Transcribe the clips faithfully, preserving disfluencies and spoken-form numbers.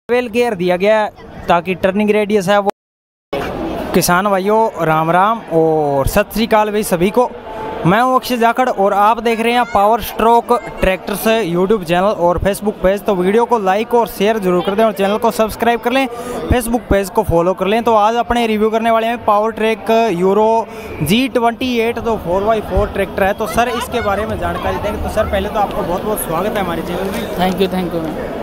Twelve gear दिया गया है ताकि टर्निंग रेडियस है वो। किसान भाइयों राम राम और सत श्री अकाल भाई सभी को। मैं हूं अक्षय जाखड़ और आप देख रहे हैं Power Stroke Tractors YouTube channel और फेसबुक पेज। तो वीडियो को लाइक और शेयर जरूर कर दें और चैनल को सब्सक्राइब कर लें, फेसबुक पेज को फॉलो कर लें। तो आज अपने रिव्यू करने वाले हैं Powertrac Euro G twenty eight तो फोर बाई फोर ट्रैक्टर है। तो सर इसके बारे में जानकारी देंगे। तो सर पहले तो आपको बहुत बहुत स्वागत है हमारे चैनल में। Thank you thank you.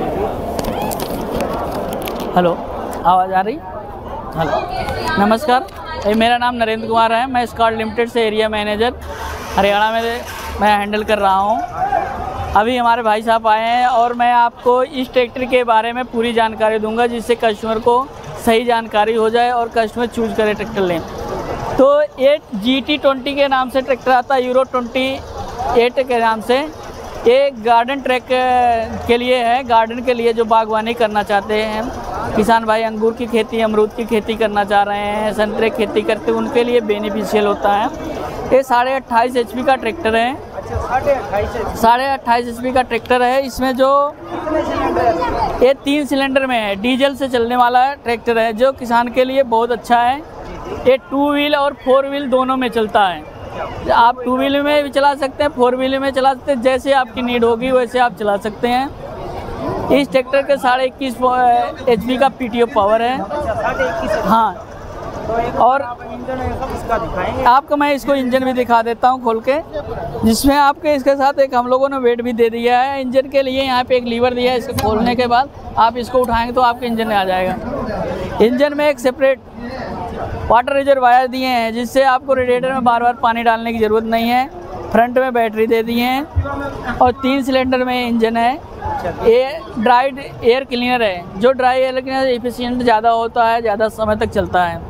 Hello, आवाज़ आ रही? हेलो, नमस्कार। ये मेरा नाम नरेंद्र कुमार है। मैं स्कॉट लिमिटेड से एरिया मैनेजर हरियाणा में मैं हैंडल कर रहा हूँ। अभी हमारे भाई साहब आए हैं और मैं आपको इस ट्रैक्टर के बारे में पूरी जानकारी दूंगा जिससे कस्टमर को सही जानकारी हो जाए और कस्टमर चूज करे ट्रैक्टर लें। तो ये जी टी ट्वेंटी के नाम से ट्रैक्टर आता है, यूरो ट्वेंटी एट के नाम से। ये गार्डन ट्रैक के लिए है, गार्डन के लिए जो बागवानी करना चाहते हैं किसान भाई, अंगूर की खेती, अमरूद की खेती करना चाह रहे हैं, संतरे की खेती करते हैं, उनके लिए बेनिफिशियल होता है। ये साढ़े अट्ठाईस एच पी का ट्रैक्टर है। साढ़े अट्ठाईस एच पी का ट्रैक्टर है। इसमें जो ये तीन सिलेंडर में है, डीजल से चलने वाला ट्रैक्टर है जो किसान के लिए बहुत अच्छा है। ये टू व्हील और फोर व्हील दोनों में चलता है। आप टू व्हील में भी चला सकते हैं, फोर व्हील में चला सकते हैं, जैसे आपकी नीड होगी वैसे आप चला सकते हैं। इस ट्रैक्टर के साढ़े इक्कीस एच पी का पी टी ओ पावर है। हाँ, और आपको मैं इसको इंजन भी दिखा देता हूँ खोल के, जिसमें आपके इसके साथ एक हम लोगों ने वेट भी दे दिया है। इंजन के लिए यहाँ पे एक लीवर दिया है, इसको खोलने के बाद आप इसको उठाएंगे तो आपके इंजन में आ जाएगा। इंजन में एक सेपरेट वाटर रिजर्वायर दिए हैं जिससे आपको रेडिएटर में बार बार पानी डालने की ज़रूरत नहीं है। फ्रंट में बैटरी दे दी है और तीन सिलेंडर में इंजन है। ये ड्राइड एयर क्लीनर है, जो ड्राई एयर क्लीनर एफिशिएंट ज़्यादा होता है, ज़्यादा समय तक चलता है।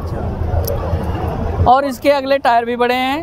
और इसके अगले टायर भी बड़े हैं।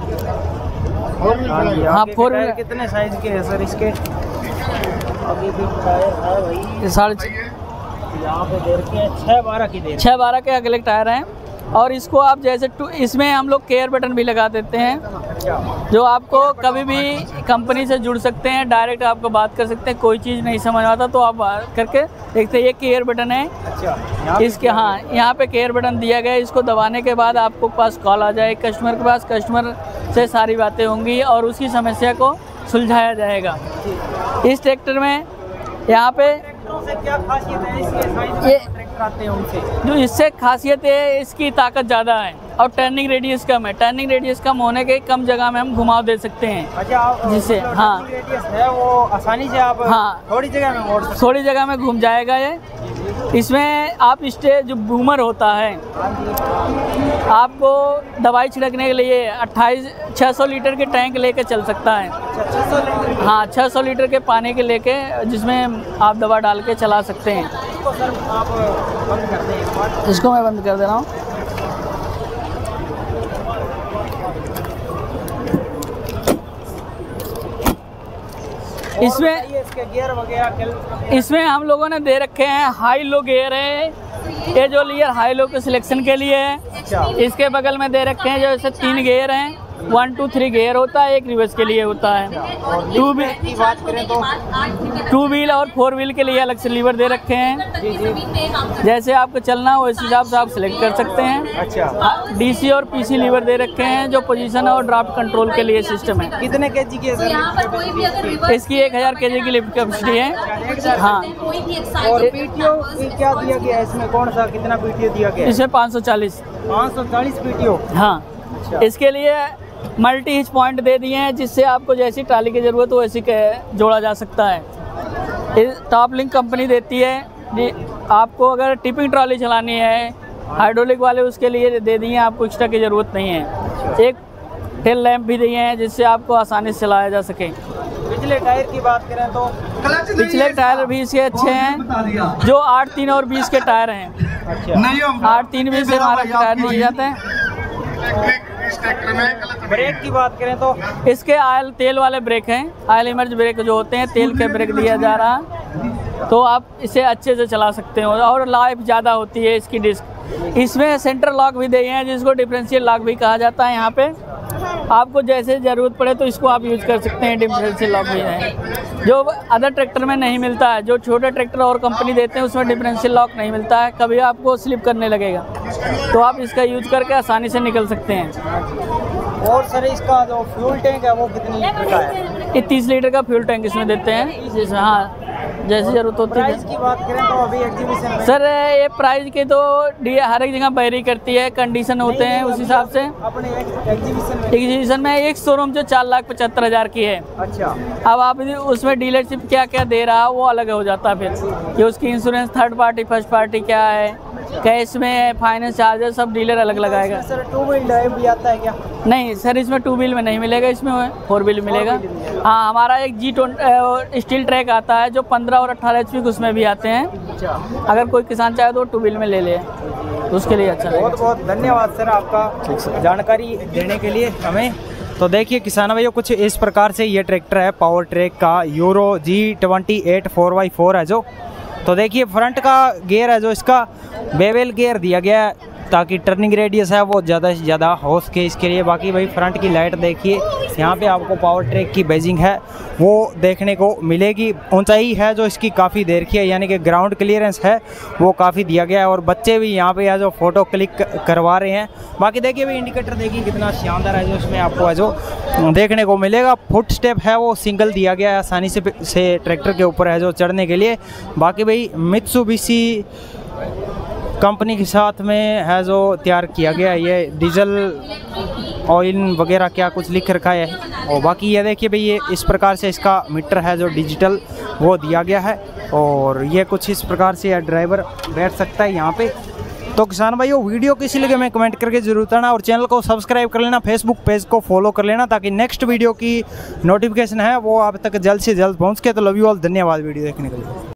हाँ, फोर व्हीलर कितने साइज के हैं सर इसके? अभी भी टायर है भाई साढ़े यहाँ पे देर के छः बारह की देर छः बारह के अगले टायर हैं। और इसको आप जैसे टू इसमें हम लोग केयर बटन भी लगा देते हैं, जो आपको कभी भी कंपनी से जुड़ सकते हैं, डायरेक्ट आपको बात कर सकते हैं। कोई चीज़ नहीं समझ आता तो आप करके देखते हैं। ये केयर बटन है। अच्छा, इसके हाँ यहाँ पे केयर बटन दिया गया है। इसको दबाने के बाद आपको पास कॉल आ जाए कस्टमर के पास, कस्टमर से सारी बातें होंगी और उसकी समस्या को सुलझाया जाएगा। इस ट्रैक्टर में यहाँ पे क्या खासियत है इसके? ये ट्रैक्टर आते हैं उनसे जो इससे खासियत है, इसकी ताकत ज़्यादा है और टर्निंग रेडियस कम है। टर्निंग रेडियस कम होने के कम जगह में हम घुमाव दे सकते हैं। अच्छा, जिससे हाँ रेडियस है वो आसानी से आप हाँ थोड़ी जगह में मोड़ सकते, थोड़ी जगह में घूम जाएगा। ये इसमें आप स्टे जो बूमर होता है, आपको दवाई छिड़कने के लिए अट्ठाईस छः सौ लीटर के टैंक लेके चल सकता है। हाँ, छः सौ लीटर के पानी के लेके जिसमें आप दवा डाल के चला सकते हैं। आप बंद कर दें, इसको मैं बंद कर दे रहा हूँ। इसमें इसके गियर वगैरह इसमें हम लोगों ने दे रखे हैं हाई लो गियर है। ये जो गियर हाई लो के सिलेक्शन के लिए है। इसके बगल में दे रखे हैं जो ऐसे तीन गियर हैं, वन टू थ्री गियर होता है, एक रिवर्स के लिए होता है। टू व्हील की बात करें तो टू व्हील और फोर व्हील के लिए अलग से लीवर दे रखे हैं। जैसे आपको चलना हो उस हिसाब से आप सिलेक्ट कर सकते हैं। अच्छा, डीसी और पीसी लीवर दे रखे हैं जो पोजीशन और ड्राफ्ट कंट्रोल के लिए सिस्टम है। कितने केजी की है सर? इसकी एक हज़ार के जी की लिफ्ट कैपेसिटी है। हाँ, और पीटीओ क्या दिया गया है इसमें? कौन सा कितना पीटीओ दिया गया है? इसमें पाँच सौ चालीस पाँच सौ चालीस पीटीओ। हाँ, इसके लिए मल्टी हिच पॉइंट दे दिए हैं जिससे आपको जैसी ट्राली की ज़रूरत हो वैसी जोड़ा जा सकता है। टॉप लिंक कंपनी देती है। आपको अगर टिपिंग ट्राली चलानी है हाइड्रोलिक वाले, उसके लिए दे दिए हैं, आपको एक्स्ट्रा की ज़रूरत नहीं है। एक टेल लैंप भी दिए हैं जिससे आपको आसानी से चलाया जा सके। पिछले टायर की बात करें तो पिछले टायर भी इसके अच्छे हैं, जो आठ तीन और बीस के टायर हैं। अच्छा, आठ तीन बीस से हमारे टायर दिए जाते हैं। ब्रेक की बात करें तो इसके आयल तेल वाले ब्रेक हैं, आयल इमर्ज ब्रेक जो होते हैं, तेल के ब्रेक दिया जा रहा है, तो आप इसे अच्छे से चला सकते हो और लाइफ ज़्यादा होती है इसकी डिस्क। इसमें सेंटर लॉक भी दिए हैं जिसको डिफरेंशियल लॉक भी कहा जाता है। यहाँ पे आपको जैसे ज़रूरत पड़े तो इसको आप यूज़ कर सकते हैं। डिफरेंशियल लॉक भी है जो अदर ट्रैक्टर में नहीं मिलता है, जो छोटे ट्रैक्टर और कंपनी देते हैं उसमें डिफरेंशियल लॉक नहीं मिलता है, कभी आपको स्लिप करने लगेगा, तो आप इसका यूज़ करके आसानी से निकल सकते हैं। और सर इसका जो फ्यूल टैंक है वो कितने लीटर का है? ये तीस लीटर का फ्यूल टैंक इसमें देते हैं, जिसमें हाँ जैसी ज़रूरत होती है। प्राइस की बात करें तो अभी एग्जीबिशन में सर ये प्राइस की तो डी हर एक जगह वेरी करती है, कंडीशन होते हैं उस हिसाब से। अपने एग्जीबिशन में एग्जीबिशन में एक शोरूम जो चार लाख पचहत्तर हज़ार की है। अच्छा, अब आप उसमें डीलरशिप क्या क्या दे रहा है वो अलग हो जाता है, फिर कि उसकी insurance third party first party क्या है, कैश में फाइनेंस चार्जेस सब डीलर अलग लगाएगा। सर टू व्हील ड्राइव भी आता है क्या? नहीं सर इसमें टू व्हील में नहीं मिलेगा, इसमें फोर व्हील मिलेगा। हाँ हमारा एक जी ट्वेंटी स्टील ट्रैक आता है जो पंद्रह और अट्ठारह एच पी उसमें भी आते हैं। अगर कोई किसान चाहे तो टू व्हील में ले ले तो उसके लिए अच्छा। बहुत बहुत धन्यवाद सर आपका जानकारी देने के लिए हमें। तो देखिए किसान भाइयों कुछ इस प्रकार से ये ट्रैक्टर है पावर ट्रैक का Euro G twenty eight four by four है जो। तो देखिए फ्रंट का गियर है जो इसका बेवेल गियर दिया गया है ताकि टर्निंग रेडियस है वो ज़्यादा से ज़्यादा हो सके इसके लिए। बाकी भाई फ्रंट की लाइट देखिए, यहाँ पे आपको पावर ट्रैक की बेजिंग है वो देखने को मिलेगी। ऊंचाई है जो इसकी काफ़ी देर की है, यानी कि ग्राउंड क्लियरेंस है वो काफ़ी दिया गया है। और बच्चे भी यहाँ पे है जो फ़ोटो क्लिक करवा रहे हैं। बाकी देखिए भाई इंडिकेटर देखिए कितना शानदार है जो इसमें आपको है जो देखने को मिलेगा। फुट स्टेप है वो सिंगल दिया गया है, आसानी से से ट्रैक्टर के ऊपर है जो चढ़ने के लिए। बाकी भाई मित्सुबिशी कंपनी के साथ में है जो तैयार किया गया है, ये डीजल ऑयल वगैरह क्या कुछ लिख रखा है। और बाकी ये देखिए भाई ये इस प्रकार से इसका मीटर है जो डिजिटल वो दिया गया है। और ये कुछ इस प्रकार से ड्राइवर बैठ सकता है यहाँ पे। तो किसान भाइयों वीडियो किसी लगे मैं कमेंट करके जरूर करना और चैनल को सब्सक्राइब कर लेना, फेसबुक पेज को फॉलो कर लेना ताकि नेक्स्ट वीडियो की नोटिफिकेशन है वो आप तक जल्द से जल्द पहुँच के। तो लव यू ऑल, धन्यवाद वीडियो देखने के लिए।